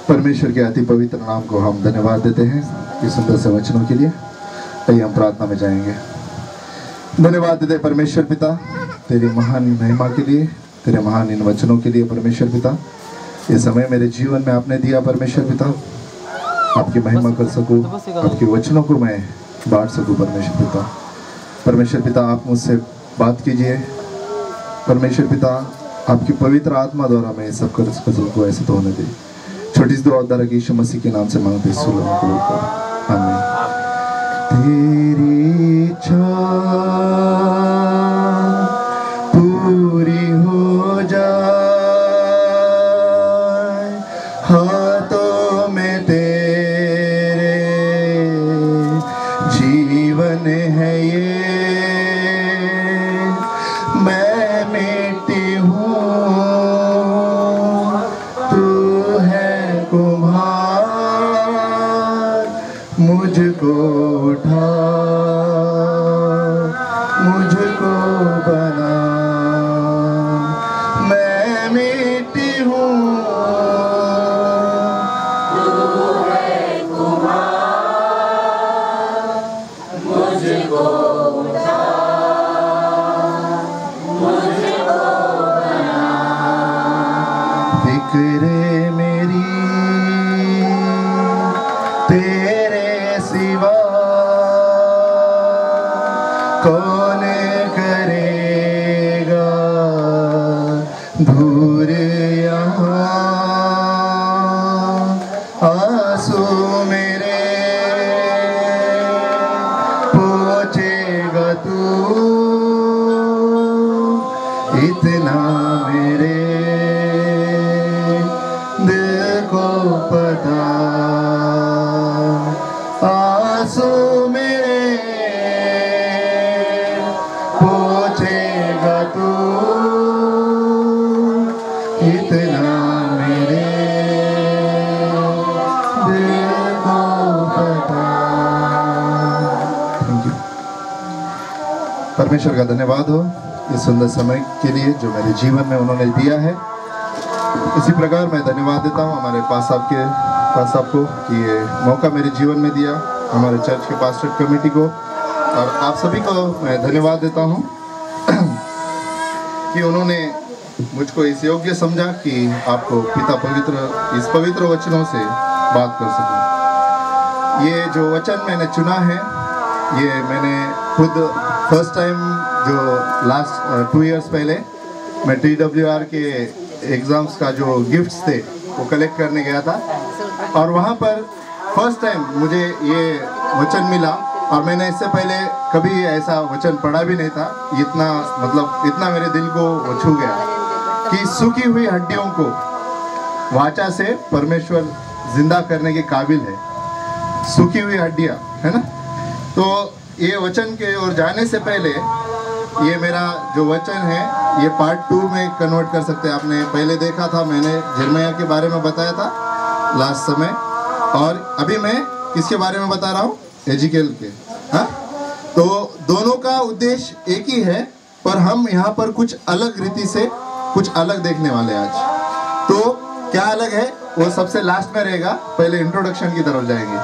परमेश्वर के अति पवित्र नाम को हम धन्यवाद देते हैं इस सुंदर से वचनों के लिए। आइए हम प्रार्थना में जाएंगे। धन्यवाद देते परमेश्वर पिता तेरी महान महिमा के लिए, तेरे महान इन वचनों के लिए। परमेश्वर पिता, ये समय मेरे जीवन में आपने दिया परमेश्वर पिता, आपकी महिमा कर सकूं, आपके वचनों को मैं बांट सकूं परमेश्वर पिता। परमेश्वर पिता, आप मुझसे बात कीजिए परमेश्वर पिता, आपकी पवित्र आत्मा द्वारा मैं सब कर सकूं को ऐसे तो होने दे। छोटी सी दुआ द्वारा यीशु मसीह के नाम से मांगते हैं, आमीन। तेरी इच्छा पूरी हो जाए, हाथों में तेरे जीवन है ये। मैं मिट्टी हूँ, तू है कुम्हार, मुझको उठा, मुझको बना। मैं मिट्टी हूँ, तू है कुम्हार, मुझको उठा, मुझको बना। फिक्रे मेरी तेरे सिवा कौन करेगा दूर यहाँ। आंसू मेरे पोंछेगा तू, इतना मेरे दिल को पता। आंसू मेरे पोंछेगा तू, इतना मेरे दिल को पता। Thank you. परमेश्वर का धन्यवाद हो इस सुंदर समय के लिए जो मेरे जीवन में उन्होंने दिया है। इसी प्रकार मैं धन्यवाद देता हूँ हमारे पास साहब को कि ये मौका मेरे जीवन में दिया, हमारे चर्च के पास्टर कमेटी को, और आप सभी को मैं धन्यवाद देता हूँ कि उन्होंने मुझको इस योग्य समझा कि आपको इस पवित्र वचनों से बात कर सकूं। ये जो वचन मैंने चुना है, ये मैंने खुद फर्स्ट टाइम जो लास्ट 2 इयर्स पहले मैं TWR के एग्ज़ाम्स का जो गिफ्ट्स थे वो कलेक्ट करने गया था, और वहाँ पर फर्स्ट टाइम मुझे ये वचन मिला। और मैंने इससे पहले कभी ऐसा वचन पढ़ा भी नहीं था। इतना मेरे दिल को वो छू गया कि सूखी हुई हड्डियों को वाचा से परमेश्वर जिंदा करने के काबिल है। सूखी हुई हड्डियाँ, है ना। तो ये वचन के ओर जाने से पहले ये मेरा जो वचन है ये पार्ट 2 में कन्वर्ट कर सकते हैं। आपने पहले देखा था, मैंने यिर्मयाह के बारे में बताया था लास्ट समय, और अभी मैं किसके बारे में बता रहा हूँ? एजिकेल के। हाँ, तो दोनों का उद्देश्य एक ही है, पर हम यहाँ पर कुछ अलग रीति से कुछ अलग देखने वाले हैं आज। तो क्या अलग है वो सबसे लास्ट में रहेगा, पहले इंट्रोडक्शन की तरफ जाएंगे।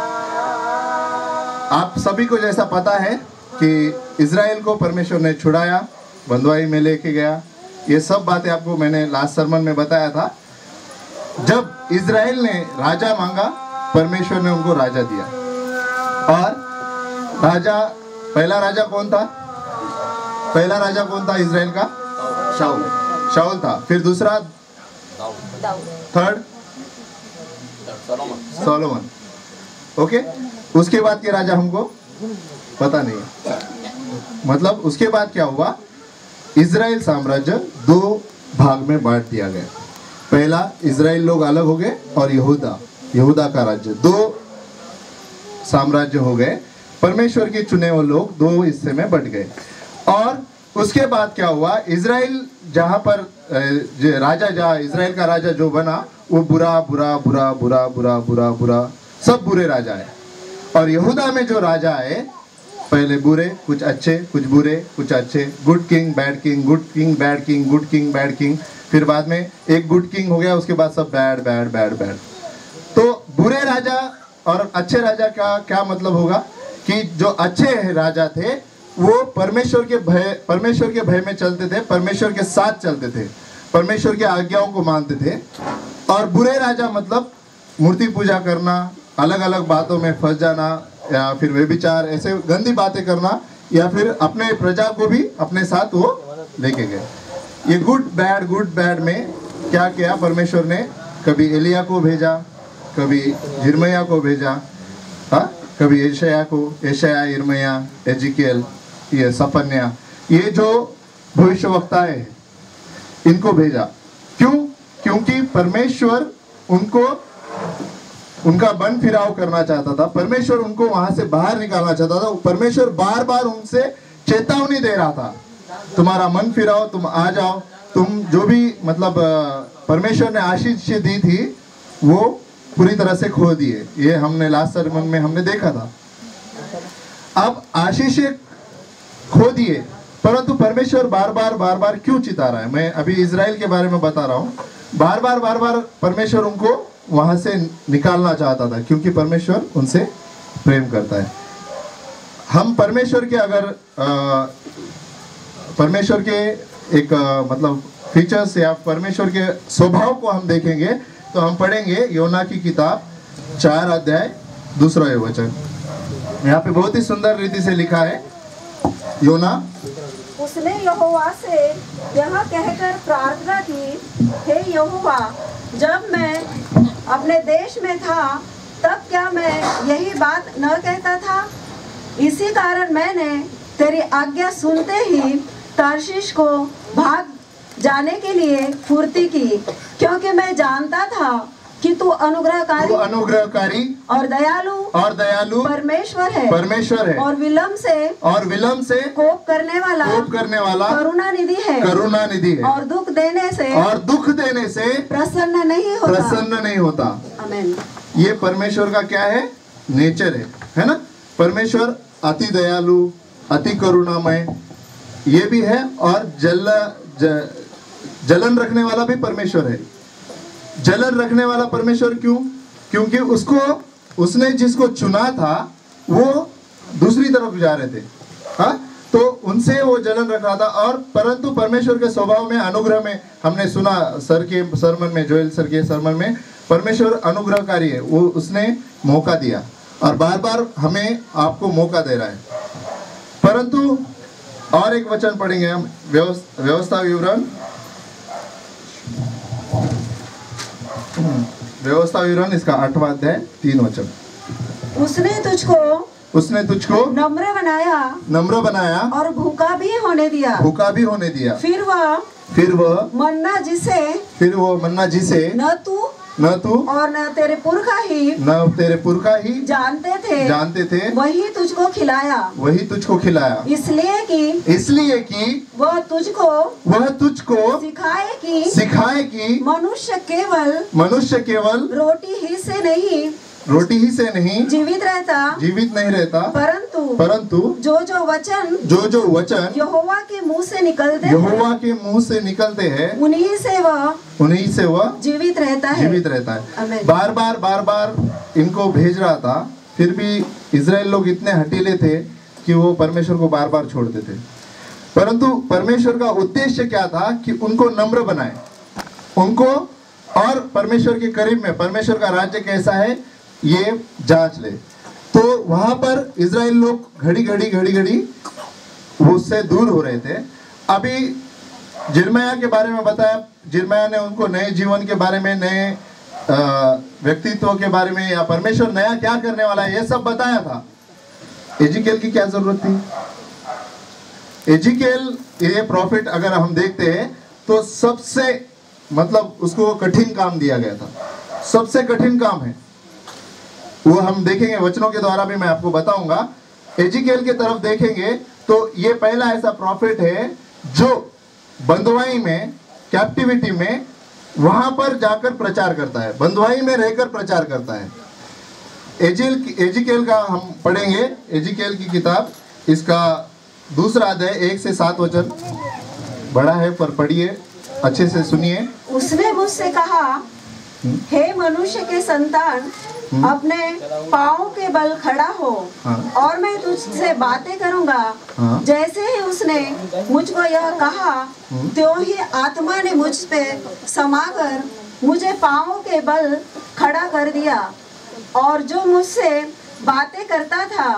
आप सभी को जैसा पता है कि इज़राइल को परमेश्वर ने छुड़ाया, बंधुआई में लेके गया। ये सब बातें आपको मैंने लास्ट सरमन में बताया था। जब इज़राइल ने राजा मांगा, परमेश्वर ने उनको राजा दिया। और पहला राजा कौन था? पहला राजा कौन था इज़राइल का? शाऊल था। फिर दूसरा, थर्ड सोलोमन। ओके, उसके बाद के राजा हमको पता नहीं। मतलब उसके बाद क्या हुआ? इज़राइल साम्राज्य 2 भाग में बांट दिया गया। पहला इज़राइल लोग अलग हो गए, और यहूदा का राज्य 2 साम्राज्य हो गए। परमेश्वर के चुने हुए लोग 2 हिस्से में बट गए। और उसके बाद क्या हुआ? इज़राइल जहाँ पर इज़राइल का राजा जो बना, वो बुरा सब बुरे राजा है। और यहूदा में जो राजा आए, पहले बुरे, कुछ अच्छे, कुछ बुरे, कुछ अच्छे, good king bad king, good king bad king, good king bad king. फिर बाद में एक गुड किंग हो गया, उसके बाद सब बैड बैड बैड बैड। बुरे राजा और अच्छे राजा का क्या मतलब होगा कि जो अच्छे राजा थे वो परमेश्वर के भय में चलते थे, परमेश्वर के साथ चलते थे, परमेश्वर की आज्ञाओं को मानते थे। और बुरे राजा मतलब मूर्ति पूजा करना, अलग अलग बातों में फंस जाना, या फिर व्यभिचार, ऐसे गंदी बातें करना, या फिर अपने प्रजा को भी अपने साथ वो लेके गए। ये गुड बैड में क्या किया परमेश्वर ने, कभी एलिया को भेजा, कभी यिर्मयाह को भेजा, कभी यशायाह, यिर्मयाह, एजिकेल, ये सफन्याह, ये जो भविष्यवक्ताएं हैं इनको भेजा। क्यों? क्योंकि परमेश्वर उनका मन फिराव करना चाहता था, परमेश्वर उनको वहां से बाहर निकालना चाहता था। परमेश्वर बार बार उनसे चेतावनी दे रहा था, तुम्हारा मन फिराओ, तुम आ जाओ, तुम जो भी मतलब परमेश्वर ने आशीष दी थी वो पूरी तरह से खो दिए। ये हमने लास्ट सर्मन में हमने देखा था। अब आशीष खो दिए, परंतु परमेश्वर बार बार क्यों चिता रहा है? मैं अभी इजराइल के बारे में बता रहा हूँ। बार बार परमेश्वर उनको वहां से निकालना चाहता था, क्योंकि परमेश्वर उनसे प्रेम करता है। हम परमेश्वर के अगर परमेश्वर के एक मतलब फीचर्स या परमेश्वर के स्वभाव को हम देखेंगे तो हम पढ़ेंगे योना की किताब 4 अध्याय 2 वचन। यहाँ पे बहुत ही सुंदर रीति से लिखा है। योना, उसने यहोवा से यह कहकर प्रार्थना की, हे यहोवा, जब मैं अपने देश में था तब क्या मैं यही बात न कहता था? इसी कारण मैंने तेरी आज्ञा सुनते ही तार्शीश को भाग जाने के लिए फुर्ती की, क्योंकि मैं जानता था कि तू अनुग्रहकारी और दयालु परमेश्वर है और विलम्ब से कोप करने वाला करुणा निधि है और दुख देने से प्रसन्न नहीं होता। आमीन। ये परमेश्वर का क्या है? नेचर है ना? परमेश्वर अति दयालु, अति करुणामय ये भी है, और जलन रखने वाला भी परमेश्वर है। जलन रखने वाला परमेश्वर क्यों? क्योंकि उसने जिसको चुना था वो दूसरी तरफ जा रहे थे, तो उनसे वो जलन रख रहा था। और परंतु परमेश्वर के स्वभाव में, अनुग्रह में, हमने सुना सर के सरमन में, जोएल सर के सरमन में, परमेश्वर अनुग्रहकारी है। वो उसने मौका दिया और बार बार हमें आपको मौका दे रहा है। परंतु और एक वचन पढ़ेंगे हम, व्यवस्था विवरण इसका 8वां अध्याय 3 वचन। उसने तुझको नम्र बनाया और भूखा भी होने दिया। फिर वह मन्ना जिसे न तू और न तेरे पुरखा ही जानते थे वही तुझको खिलाया, इसलिए कि वह तुझको सिखाए कि मनुष्य केवल रोटी ही से नहीं जीवित नहीं रहता, परंतु जो वचन यहोवा के मुंह से निकलते हैं उन्हीं से वह जीवित रहता है। बार बार इनको भेज रहा था, फिर भी इजराइल लोग इतने हठीले थे कि वो परमेश्वर को बार बार छोड़ते थे। परंतु परमेश्वर का उद्देश्य क्या था? कि उनको नम्र बनाए, उनको और परमेश्वर के करीब में परमेश्वर का राज्य कैसा है ये जांच ले। तो वहां पर इजराइल लोग घड़ी उससे दूर हो रहे थे। अभी यिर्मयाह के बारे में बताया, यिर्मयाह ने उनको नए जीवन के बारे में, नए व्यक्तित्व के बारे में, या परमेश्वर नया क्या करने वाला है ये सब बताया था। एजिकेल की क्या जरूरत थी? एजिकेल ये प्रॉफिट अगर हम देखते हैं तो सबसे मतलब उसको कठिन काम दिया गया था, सबसे कठिन काम है वो। हम देखेंगे वचनों के द्वारा भी, मैं आपको बताऊंगा। एजिकेल के तरफ देखेंगे तो ये पहला ऐसा प्रॉफिट है जो बंधुआई में, कैप्टिविटी में, वहां पर जाकर प्रचार करता है, बंधुआई में रहकर प्रचार करता है। एजिकेल का हम पढ़ेंगे, एजिकेल की किताब इसका 2 अध्याय 1 से 7 वचन। बड़ा है पर पढ़िए, अच्छे से सुनिए। उसने मुझसे कहा, हे मनुष्य के संतान, अपने पाँव के बल खड़ा हो हाँ। और मैं तुझसे बातें करूंगा। हाँ। जैसे ही उसने मुझको यह कहा त्यों ही आत्मा ने मुझ पे समाकर मुझे पाँव के बल खड़ा कर दिया और जो मुझसे बातें करता था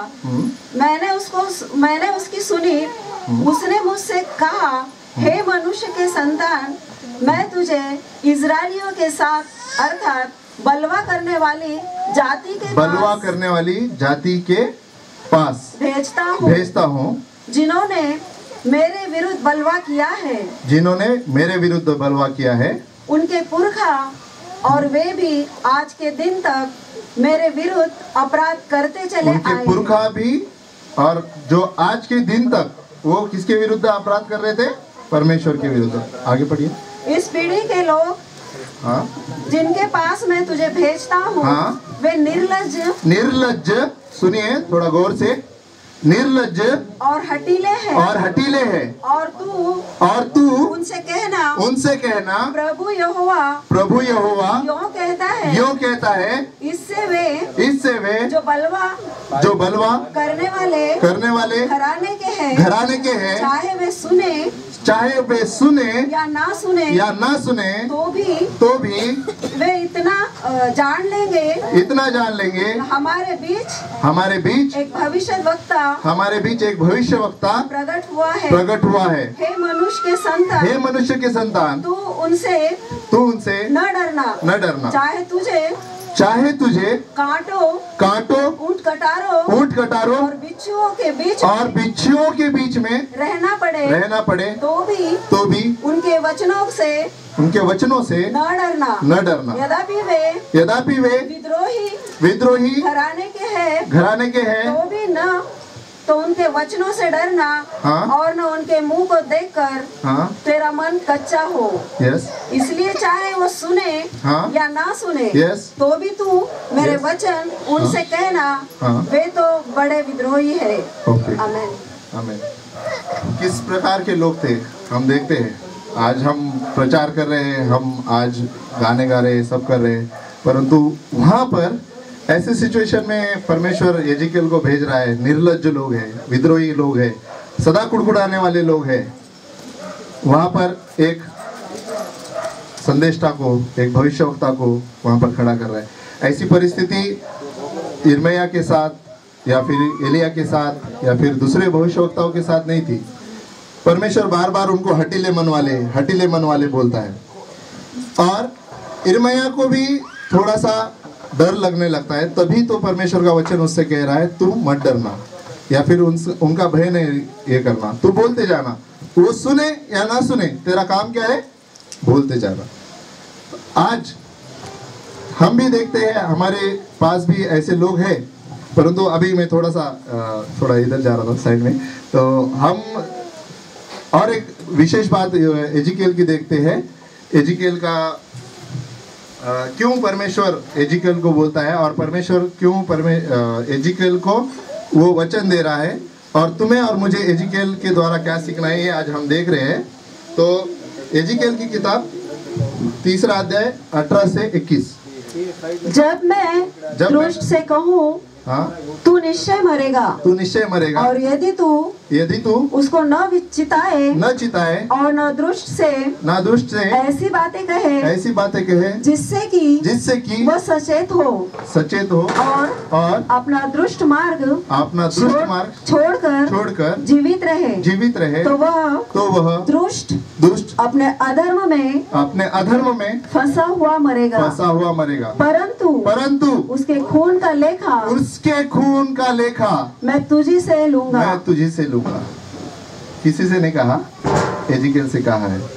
मैंने उसकी सुनी। उसने मुझसे कहा, हे मनुष्य के संतान, मैं तुझे इजरायलियों के साथ अर्थात बलवा करने वाली जाति के पास भेजता हूँ जिन्होंने मेरे विरुद्ध बलवा किया है उनके पुरखा और वे भी आज के दिन तक मेरे विरुद्ध अपराध करते चले आए। उनके पुरखा भी और जो आज के दिन तक वो किसके विरुद्ध अपराध कर रहे थे? परमेश्वर के विरुद्ध। आगे पढ़िए। इस पीढ़ी के लोग हाँ। जिनके पास मैं तुझे भेजता हूँ हाँ। वे निर्लज्ज सुनिए थोड़ा गौर से, निर्लज्ज और हटीले हैं और तू उनसे कहना प्रभु यहोवा यों कहता है इससे वे जो बलवा करने वाले घराने के हैं चाहे वे सुने या ना सुने तो भी वे इतना जान लेंगे हमारे बीच एक भविष्य वक्ता प्रकट हुआ है। हे मनुष्य के संतान तू उनसे न डरना चाहे तुझे कांटो ऊंट कटारों और बिच्छुओं के बीच में रहना पड़े तो भी उनके वचनों से न डरना। यद्यपि वे विद्रोही घराने के हैं तो उनके वचनों से डरना। हाँ? और न उनके मुंह को देखकर हाँ? तेरा मन कच्चा हो। यस। इसलिए चाहे वो सुने हाँ? या ना सुने यस? तो भी तू मेरे यस? वचन उनसे हाँ? कहना हाँ? वे तो बड़े विद्रोही है। आमीन। आमीन। किस प्रकार के लोग थे हम देखते हैं। आज हम प्रचार कर रहे हैं, हम आज गाने गा रहे हैं, सब कर रहे हैं, परंतु वहाँ पर ऐसे सिचुएशन में परमेश्वर एजिकेल को भेज रहा है। निर्लज्ज लोग हैं, विद्रोही लोग हैं, सदा कुड़कुड़ाने वाले लोग हैं। वहाँ पर एक संदेष्टा को, एक भविष्यवक्ता को वहाँ पर खड़ा कर रहा है। ऐसी परिस्थिति यिर्मयाह के साथ या फिर एलिया के साथ या फिर दूसरे भविष्यवक्ताओं के साथ नहीं थी। परमेश्वर बार बार उनको हटीले मन वाले बोलता है और यिर्मयाह को भी थोड़ा सा डर लगने लगता है। तभी तो परमेश्वर का वचन उससे कह रहा है तू मत डरना या फिर उनका भय नहीं ये करना, तू बोलते जाना। वो सुने या ना सुने तेरा काम क्या है? बोलते जाना। आज हम भी देखते हैं, हमारे पास भी ऐसे लोग हैं, परंतु अभी मैं थोड़ा इधर जा रहा था साइड में, तो हम और एक विशेष बात एजिकेल की देखते हैं। एजिकेल का क्यों परमेश्वर एजिकेल को बोलता है और परमेश्वर क्यों एजिकेल को वो वचन दे रहा है और तुम्हें और मुझे एजिकेल के द्वारा क्या सीखना है, ये आज हम देख रहे हैं। तो एजिकेल की किताब 3 अध्याय 18 से 21। जब मैं दुष्ट से कहूँ हाँ? तू निश्चय मरेगा और यदि तू उसको न चिताए और न दुष्ट से ऐसी बातें कहे जिससे कि वह सचेत हो और अपना दुष्ट मार्ग छोड़कर जीवित रहे तो वह दुष्ट अपने अधर्म में फंसा हुआ मरेगा। परंतु उसके खून का लेखा मैं तुझी से लूंगा। किसी से नहीं कहा, एजिकेल से कहा है।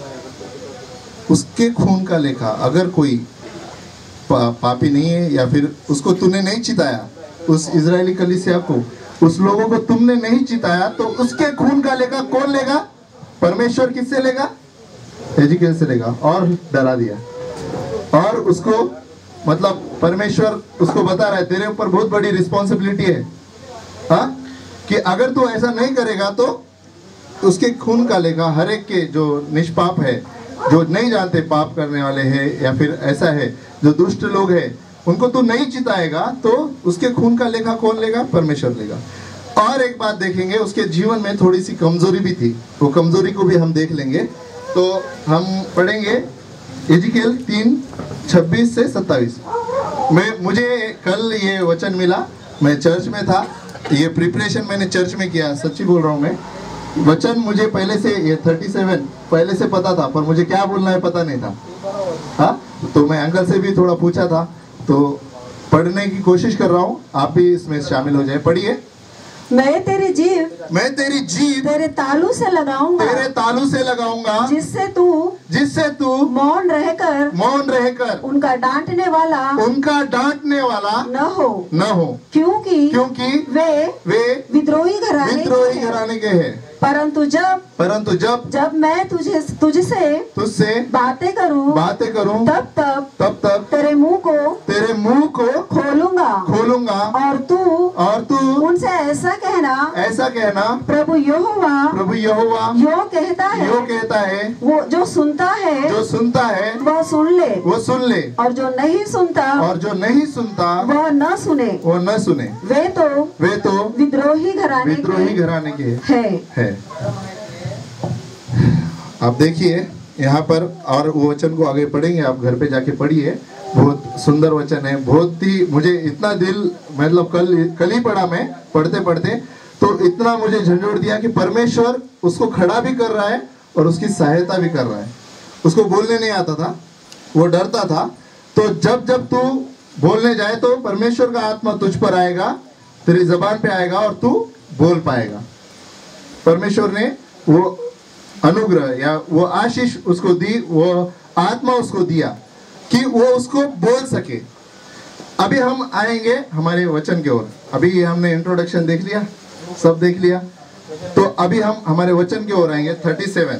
उसके खून का लेखा, अगर कोई पापी नहीं है या फिर उसको तूने नहीं चिताया, उस इजरायली कलीसिया को, उस लोगों को तुमने नहीं चिताया, तो उसके खून का लेखा कौन लेगा? परमेश्वर किससे लेगा? एजिकेल से लेगा। और डरा दिया और उसको मतलब परमेश्वर उसको बता रहा है तेरे ऊपर बहुत बड़ी रिस्पॉन्सिबिलिटी है हाँ? कि अगर तू ऐसा नहीं करेगा तो उसके खून का लेखा हर एक के जो निष्पाप है, जो नहीं जानते पाप करने वाले हैं या फिर ऐसा है जो दुष्ट लोग हैं, उनको तू नहीं जिताएगा तो उसके खून का लेखा कौन लेगा? परमेश्वर लेगा। और एक बात देखेंगे, उसके जीवन में थोड़ी सी कमजोरी भी थी, वो कमजोरी को भी हम देख लेंगे। तो हम पढ़ेंगे एजिकेल 3:26 से 27। मुझे कल ये वचन मिला, मैं चर्च में था, ये प्रिपरेशन मैंने चर्च में किया, सच्ची बोल रहा हूँ मैं। वचन मुझे पहले से ये 37 पहले से पता था, पर मुझे क्या बोलना है पता नहीं था। हाँ, तो मैं अंकल से भी थोड़ा पूछा था, तो पढ़ने की कोशिश कर रहा हूँ, आप भी इसमें शामिल हो जाए। पढ़िए। मैं तेरी जीभ तेरे तालू से लगाऊंगा, जिससे तू मौन रहकर उनका डांटने वाला न हो, क्योंकि वे विद्रोही घराने के हैं। परंतु जब मैं तुझसे बातें करूं, तब तेरे मुंह को खोलूंगा और तू उनसे ऐसा कहना, प्रभु यहोवा यो कहता है, वो जो सुनता है वह सुन ले, और जो नहीं सुनता वह न सुने। वे तो विद्रोही घराने के हैं। आप देखिए यहाँ पर, और वो वचन को आगे पढ़ेंगे, आप घर पे जाके पढ़िए, बहुत सुंदर वचन है। बहुत ही मुझे इतना दिल, मतलब कल ही पढ़ा मैं, पढ़ते तो इतना मुझे झंझोड़ दिया कि परमेश्वर उसको खड़ा भी कर रहा है और उसकी सहायता भी कर रहा है। उसको बोलने नहीं आता था, वो डरता था। तो जब तू बोलने जाए तो परमेश्वर का आत्मा तुझ पर आएगा, तेरी जबान पे आएगा और तू बोल पाएगा। परमेश्वर ने वो अनुग्रह या वो आशीष उसको दी, वो आत्मा उसको दिया कि वो उसको बोल सके। अभी हम आएंगे हमारे वचन की ओर। अभी हमने इंट्रोडक्शन देख लिया, सब देख लिया, तो अभी हम हमारे वचन की ओर आएंगे। 37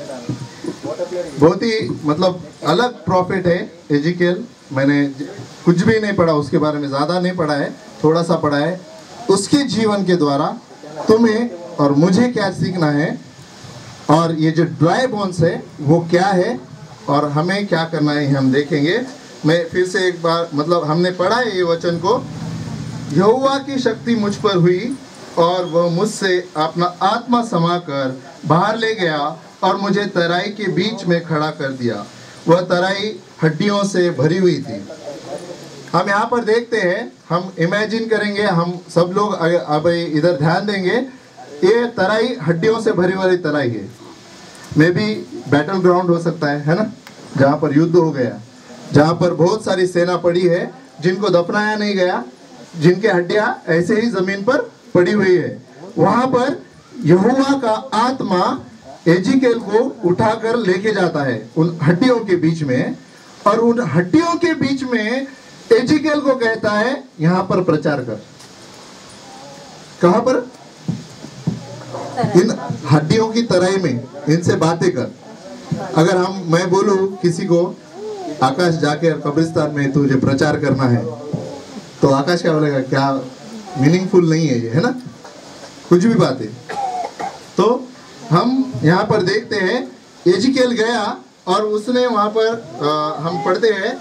बहुत ही मतलब अलग प्रॉफिट है एजिकेल। मैंने कुछ भी नहीं पढ़ा उसके बारे में, ज्यादा नहीं पढ़ा है, थोड़ा सा पढ़ा है। उसके जीवन के द्वारा तुम्हें और मुझे क्या सीखना है, और ये जो ड्राई बोन्स है वो क्या है और हमें क्या करना है, हम देखेंगे। मैं फिर से एक बार, मतलब हमने पढ़ा है ये वचन को, यहोवा की शक्ति मुझ पर हुई और वह मुझसे अपना आत्मा समाकर बाहर ले गया और मुझे तराई के बीच में खड़ा कर दिया। वह तराई हड्डियों से भरी हुई थी। हम यहाँ पर देखते हैं, हम इमेजिन करेंगे, हम सब लोग अब इधर ध्यान देंगे। ये तराई हड्डियों से भरी वाली तराई है। मे बी बैटल ग्राउंड हो सकता है ना, जहाँ पर युद्ध हो गया, जहाँ पर बहुत सारी सेना पड़ी है, जिनको दफनाया नहीं गया, जिनके हड्डियां ऐसे ही जमीन पर पड़ी हुई है। वहां पर यहोवा का आत्मा एजिकेल को उठाकर लेके जाता है उन हड्डियों के बीच में, और उन हड्डियों के बीच में एजिकेल को कहता है, यहाँ पर प्रचार कर। कहां पर? इन हड्डियों की तराई में इनसे बातें कर। अगर मैं बोलूं किसी को, आकाश जाके कब्रिस्तान में तुझे प्रचार करना है, तो आकाश क्या बोलेगा? क्या मीनिंगफुल नहीं है ये, है ना? कुछ भी बात है। तो हम यहाँ पर देखते हैं, एजिकेल गया और उसने वहां पर हम पढ़ते हैं,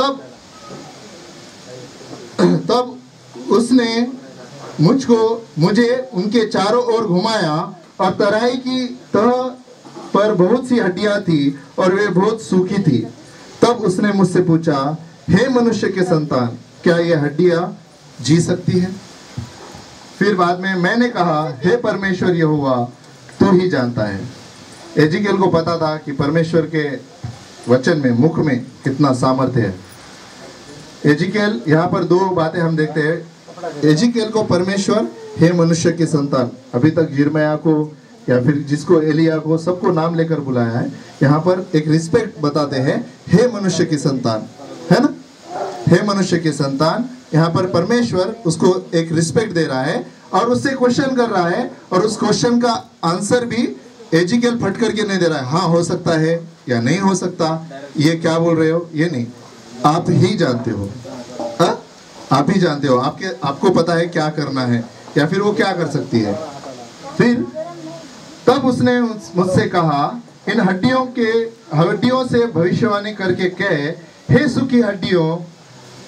तब उसने मुझे उनके चारों ओर घुमाया और तराई की तह पर बहुत सी हड्डियां थी और वे बहुत सूखी थी। तब उसने मुझसे पूछा, हे मनुष्य के संतान, क्या ये हड्डियां जी सकती है? फिर बाद में मैंने कहा, हे परमेश्वर यहोवा, तू ही जानता है। एजिकेल को पता था कि परमेश्वर के वचन में, मुख में कितना सामर्थ्य है। एजिकेल, यहाँ पर दो बातें हम देखते हैं। एजिकेल को परमेश्वर हे मनुष्य के संतान, अभी तक यिर्मयाह को या फिर जिसको एलिया को, सबको नाम लेकर बुलाया है। यहाँ पर एक रिस्पेक्ट बताते हैं, हे मनुष्य के संतान, है ना? हे मनुष्य के संतान, यहाँ पर परमेश्वर उसको एक रिस्पेक्ट दे रहा है और उससे क्वेश्चन कर रहा है, और उस क्वेश्चन का आंसर भी एजिकेल फट करके नहीं दे रहा है। हाँ हो सकता है या नहीं हो सकता, ये क्या बोल रहे हो, ये नहीं, आप ही जानते हो। आप ही जानते हो, आपको पता है क्या करना है या फिर वो क्या कर सकती है। फिर तब उसने मुझसे कहा, इन हड्डियों से भविष्यवाणी करके कहे, हे सूखी हड्डियों,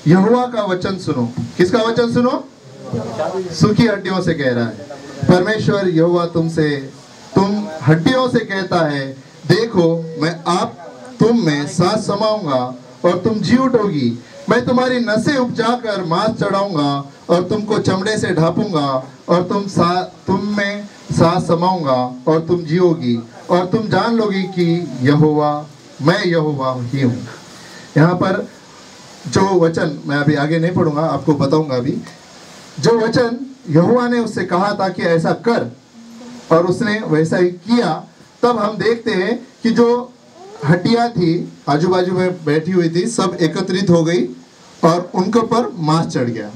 यहोवा का वचन सुनो। किसका वचन सुनो? सूखी हड्डियों से कह रहा है परमेश्वर यहोवा तुम हड्डियों से कहता है, देखो मैं आप तुम में सांस समाऊंगा और तुम जी उठोगी। मैं तुम्हारी नसें उपजाकर मांस चढ़ाऊंगा और तुमको चमड़े से ढापूंगा और तुम में सांस समाऊंगा और तुम जियोगी और तुम जान लोगी कि यहोवा मैं यहोवा ही हूँ। यहाँ पर जो वचन मैं अभी आगे नहीं पढ़ूंगा, आपको बताऊंगा अभी। जो वचन यहोवा ने उससे कहा था कि ऐसा कर और उसने वैसा ही किया, तब हम देखते हैं कि जो हड्डियां थी आजू बाजू में बैठी हुई थी सब एकत्रित हो गई और उनके ऊपर मांस चढ़ गया।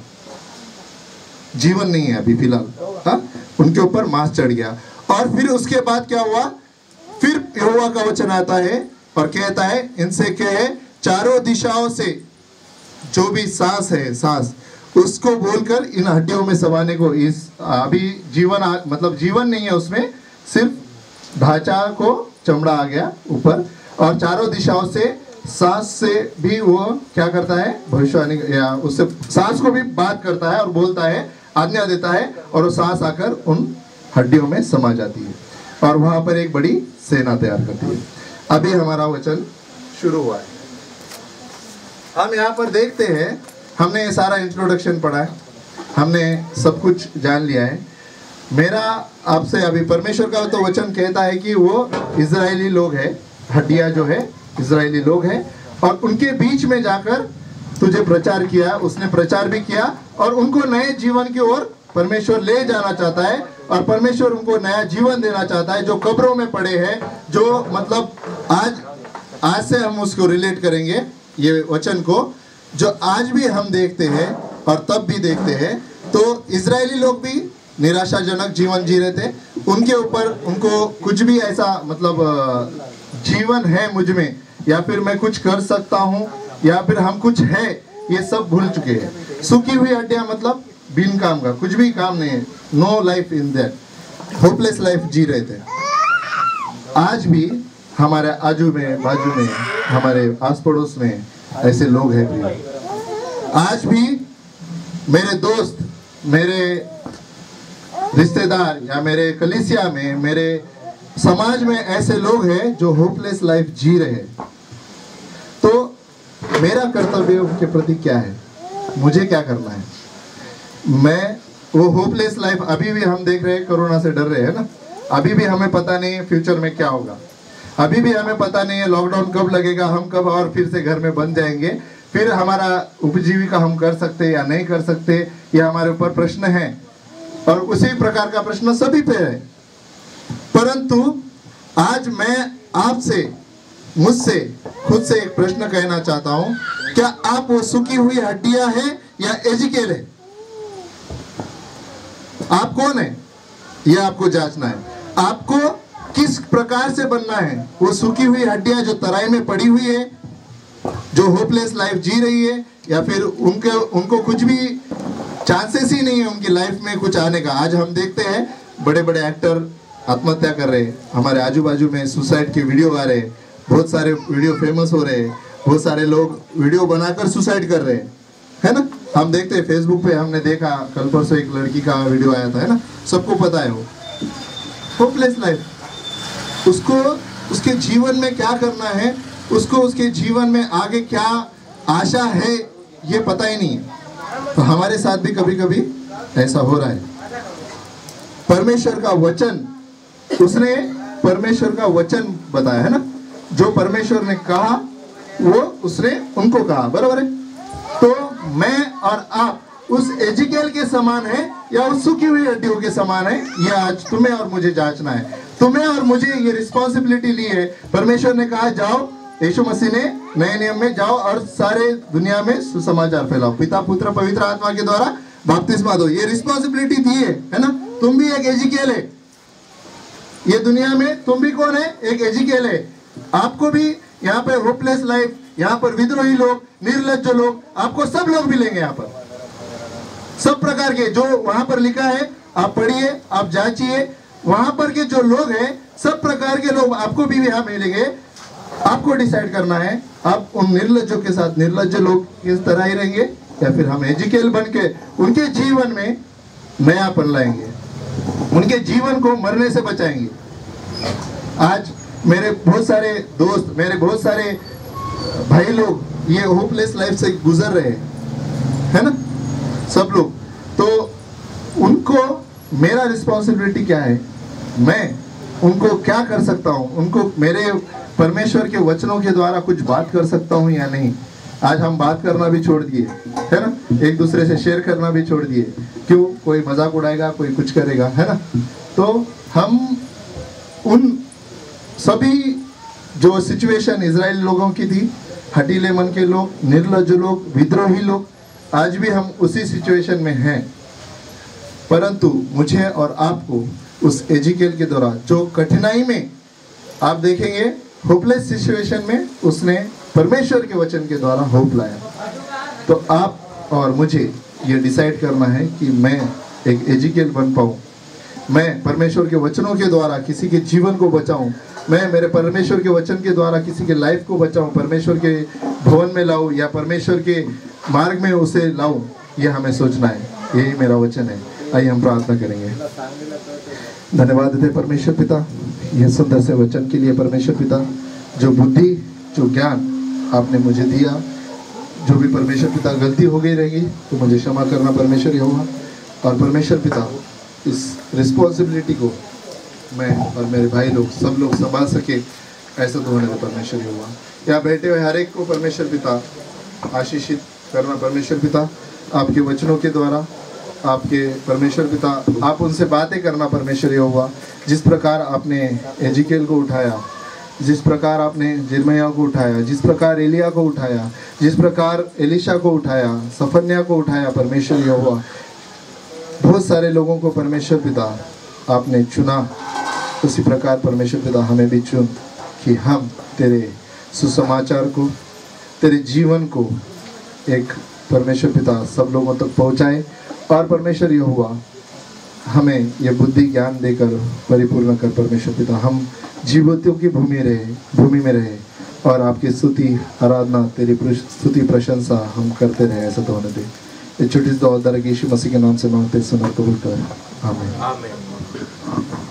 जीवन नहीं है अभी फिलहाल, उनके ऊपर मांस चढ़ गया। और फिर उसके बाद क्या हुआ? फिर यहोवा का वचन आता है और कहता है इनसे कहे चारों दिशाओं से जो भी सांस है सांस उसको बोलकर इन हड्डियों में समाने को। इस अभी जीवन मतलब जीवन नहीं है उसमें, सिर्फ ढांचा को चमड़ा आ गया ऊपर और चारों दिशाओं से सांस से भी वो क्या करता है? भविष्यवाणी या उससे सांस को भी बात करता है और बोलता है, आज्ञा देता है और वो सांस आकर उन हड्डियों में समा जाती है और वहां पर एक बड़ी सेना तैयार करती है। अभी हमारा वचन शुरू हुआ है। हम यहाँ पर देखते हैं, हमने ये सारा इंट्रोडक्शन पढ़ा है, हमने सब कुछ जान लिया है। मेरा आपसे अभी परमेश्वर का तो वचन कहता है कि वो इजरायली लोग हैं, हड्डियां जो है इजरायली लोग हैं और उनके बीच में जाकर तुझे प्रचार किया, उसने प्रचार भी किया और उनको नए जीवन की ओर परमेश्वर ले जाना चाहता है और परमेश्वर उनको नया जीवन देना चाहता है। जो कब्रों में पड़े हैं, जो मतलब आज से हम उसको रिलेट करेंगे ये वचन को, जो आज भी हम देखते हैं और तब भी देखते हैं। तो इजरायली लोग भी निराशाजनक जीवन जी रहे थे, उनके ऊपर उनको कुछ भी ऐसा मतलब जीवन है मुझ में या फिर मैं कुछ कर सकता हूँ या फिर हम कुछ है, ये सब भूल चुके हैं। सूखी हुई हड्डियां मतलब बिन काम का, कुछ भी काम नहीं है, no life in that, hopeless life जी रहे थे। आज भी हमारे आजू में बाजू में हमारे आस पड़ोस में ऐसे लोग हैं भी। आज भी मेरे दोस्त, मेरे रिश्तेदार या मेरे कलीसिया में, मेरे समाज में ऐसे लोग हैं जो होपलेस लाइफ जी रहे हैं। तो मेरा कर्तव्य उनके प्रति क्या है? मुझे क्या करना है? मैं वो होपलेस लाइफ अभी भी हम देख रहे हैं, कोरोना से डर रहे हैं ना, अभी भी हमें पता नहीं है फ्यूचर में क्या होगा, अभी भी हमें पता नहीं है लॉकडाउन कब लगेगा, हम कब और फिर से घर में बंद जाएंगे, फिर हमारा उपजीविका हम कर सकते या नहीं कर सकते, ये हमारे ऊपर प्रश्न है और उसी प्रकार का प्रश्न सभी पे है। परंतु आज मैं आपसे, मुझसे खुद से एक प्रश्न कहना चाहता हूं, क्या आप वो सूखी हुई हड्डियां हैं या एजिकेल है? आप कौन है? यह आपको जांचना है। आपको किस प्रकार से बनना है? वो सूखी हुई हड्डियां जो तराई में पड़ी हुई है, जो होपलेस लाइफ जी रही है, या फिर उनको कुछ भी चांसेस ही नहीं है उनकी लाइफ में कुछ आने का। आज हम देखते हैं बड़े बड़े एक्टर आत्महत्या कर रहे हैं, हमारे आजू बाजू में सुसाइड के वीडियो आ रहे हैं, बहुत सारे वीडियो फेमस हो रहे हैं, बहुत सारे लोग वीडियो बनाकर सुसाइड कर रहे हैं, है ना। हम देखते हैं फेसबुक पे, हमने देखा कल परसों एक लड़की का वीडियो आया था, है ना, सबको पता है वो होपलेस लाइफ। उसको उसके जीवन में क्या करना है, उसको उसके जीवन में आगे क्या आशा है, ये पता ही नहीं है। तो हमारे साथ भी कभी कभी ऐसा हो रहा है। परमेश्वर का वचन, उसने परमेश्वर का वचन बताया है ना, जो परमेश्वर ने कहा वो उसने उनको कहा, बराबर है। तो मैं और आप उस एजिकेल के समान है या उस सूखी हुई हड्डियों के समान है, ये आज तुम्हें और मुझे जांचना है। तुम्हें और मुझे ये रिस्पॉन्सिबिलिटी ली है। परमेश्वर ने कहा जाओ, यीशु मसीह ने नए नियम में जाओ और सारे दुनिया में सुसमाचार फैलाओ, पिता पुत्र पवित्र आत्मा के द्वारा बपतिस्मा दो। ये रिस्पॉन्सिबिलिटी दी है ना। तुम भी एक एजिकेल है, ये दुनिया में तुम भी कौन है? एक एजिकेल है। आपको भी यहाँ पे होपलेस लाइफ, यहाँ पर विद्रोही लोग, निर्लज्ज लोग, आपको सब लोग मिलेंगे यहाँ पर, सब प्रकार के। जो वहां पर लिखा है आप पढ़िए, आप जांचिए, वहां पर के जो लोग हैं सब प्रकार के लोग आपको भी यहाँ मिलेंगे। आपको डिसाइड करना है, आप उन निर्लज्जों के साथ निर्लज्ज लोग किस तरह ही रहेंगे या फिर हम एजिकेल बन के उनके जीवन में नयापन लाएंगे, उनके जीवन को मरने से बचाएंगे। आज मेरे बहुत सारे दोस्त, मेरे बहुत सारे भाई लोग ये होपलेस लाइफ से गुजर रहे हैं, है ना, सब लोग। तो उनको मेरा रिस्पॉन्सिबिलिटी क्या है, मैं उनको क्या कर सकता हूँ, उनको मेरे परमेश्वर के वचनों के द्वारा कुछ बात कर सकता हूँ या नहीं। आज हम बात करना भी छोड़ दिए, है ना, एक दूसरे से शेयर करना भी छोड़ दिए। क्यों? कोई मजाक उड़ाएगा, कोई कुछ करेगा, है ना। तो हम उन सभी जो सिचुएशन इजराइल लोगों की थी, हटीले मन के लोग, निर्लज्ज लोग, विद्रोही लोग, आज भी हम उसी सिचुएशन में हैं। परंतु मुझे और आपको उस एजिकेल के दौरान जो कठिनाई में आप देखेंगे, होपलेस सिचुएशन में उसने परमेश्वर के वचन के द्वारा होप लाया। तो आप और मुझे ये डिसाइड करना है कि मैं एक एजिकेल बन पाऊँ, मैं परमेश्वर के वचनों के द्वारा किसी के जीवन को बचाऊं, मैं मेरे परमेश्वर के वचन के द्वारा किसी के लाइफ को बचाऊं, परमेश्वर के भवन में लाऊं या परमेश्वर के मार्ग में उसे लाऊं। ये हमें सोचना है, यही मेरा वचन है। आइए हम प्रार्थना करेंगे। धन्यवाद देते परमेश्वर पिता यह सुंदर से वचन के लिए। परमेश्वर पिता, जो बुद्धि, जो ज्ञान आपने मुझे दिया, जो भी परमेश्वर पिता गलती हो गई रहेगी तो मुझे क्षमा करना परमेश्वर यहोवा। और परमेश्वर पिता, इस रिस्पॉन्सिबिलिटी को मैं और मेरे भाई लोग सब लोग संभाल सके, ऐसा तो होने दे परमेश्वर यहोवा। यहाँ बैठे हुए हर एक को परमेश्वर पिता आशीषित करना परमेश्वर पिता, आपके वचनों के द्वारा, आपके परमेश्वर पिता आप उनसे बातें करना परमेश्वर यहोवा। जिस प्रकार आपने एजिकेल को उठाया, जिस प्रकार आपने यिर्मयाह को उठाया, जिस प्रकार एलिया को उठाया, जिस प्रकार एलीशा को उठाया, सफन्याह को उठाया परमेश्वर यहोवा, बहुत सारे लोगों को परमेश्वर पिता आपने चुना, उसी प्रकार परमेश्वर पिता हमें भी चुन कि हम तेरे सुसमाचार को, तेरे जीवन को एक परमेश्वर पिता सब लोगों तक पहुँचाए। और परमेश्वर यहोवा हमें ये बुद्धि ज्ञान देकर परिपूर्ण कर परमेश्वर पिता, हम जीवों की भूमि में रहे और आपकी स्तुति आराधना, तेरी स्तुति प्रशंसा हम करते रहे, ऐसा तो होने दे। ये छोटी सी दुआ यीशु मसीह के नाम से मांगते, सुना कबूल कर, आमीन।